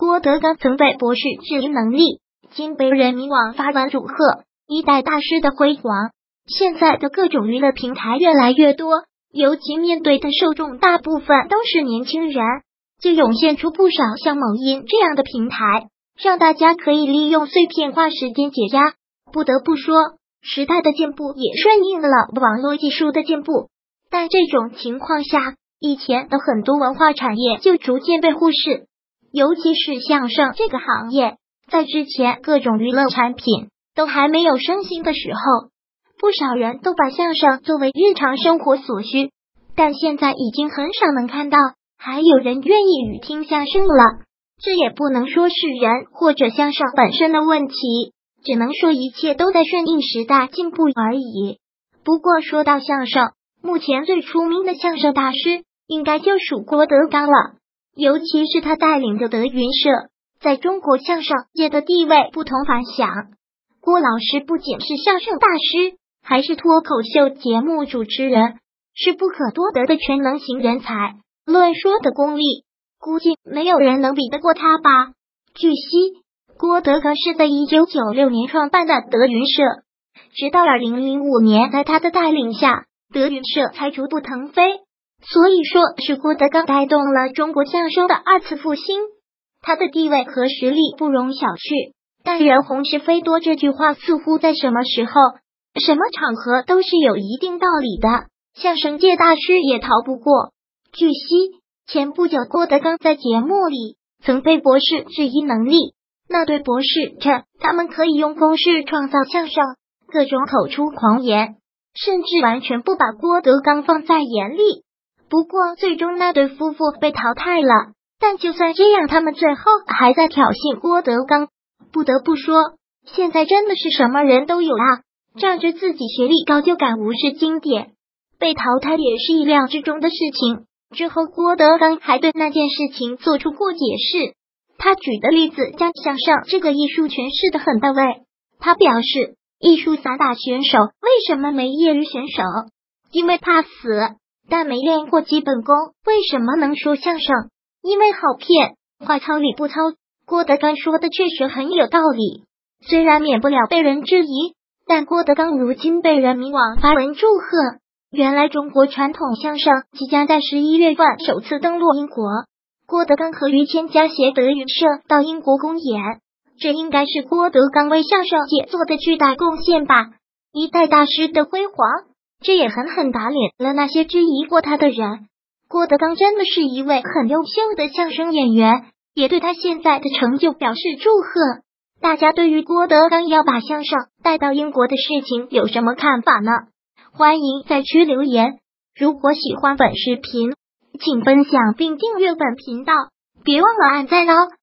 郭德纲曾对博士质疑能力，今被人民网发文祝贺一代大师的辉煌。现在的各种娱乐平台越来越多，尤其面对的受众大部分都是年轻人，就涌现出不少像某音这样的平台，让大家可以利用碎片化时间解压。不得不说，时代的进步也顺应了网络技术的进步，但这种情况下，以前的很多文化产业就逐渐被忽视，尤其是相声这个行业，在之前各种娱乐产品都还没有盛行的时候，不少人都把相声作为日常生活所需，但现在已经很少能看到还有人愿意语听相声了。这也不能说是人或者相声本身的问题，只能说一切都在顺应时代进步而已。不过说到相声，目前最出名的相声大师应该就属郭德纲了，尤其是他带领的德云社，在中国相声界的地位不同凡响。郭老师不仅是相声大师，还是脱口秀节目主持人，是不可多得的全能型人才。论说的功力，估计没有人能比得过他吧。据悉，郭德纲是在1996年创办的德云社，直到2005年，在他的带领下，德云社才逐步腾飞。所以说是郭德纲带动了中国相声的二次复兴，他的地位和实力不容小觑。但人红是非多这句话似乎在什么时候、什么场合都是有一定道理的，相声界大师也逃不过。据悉，前不久郭德纲在节目里曾被博士质疑能力，那对博士称他们可以用公式创造相声，各种口出狂言，甚至完全不把郭德纲放在眼里。不过最终那对夫妇被淘汰了，但就算这样，他们最后还在挑衅郭德纲。不得不说，现在真的是什么人都有啊，仗着自己学历高就敢无视经典，被淘汰也是意料之中的事情。之后郭德纲还对那件事情做出过解释，他举的例子将相声这个艺术诠释得很到位。他表示，艺术散打选手为什么没业余选手？因为怕死，但没练过基本功。为什么能说相声？因为好骗，话糙理不糙。郭德纲说的确实很有道理，虽然免不了被人质疑，但郭德纲如今被人民网发文祝贺。原来中国传统相声即将在11月份首次登陆英国，郭德纲和于谦将携德云社到英国公演，这应该是郭德纲为相声界做的巨大贡献吧。一代大师的辉煌，这也狠狠打脸了那些质疑过他的人。郭德纲真的是一位很优秀的相声演员，也对他现在的成就表示祝贺。大家对于郭德纲要把相声带到英国的事情有什么看法呢？欢迎在区留言。如果喜欢本视频，请分享并订阅本频道，别忘了按赞哦。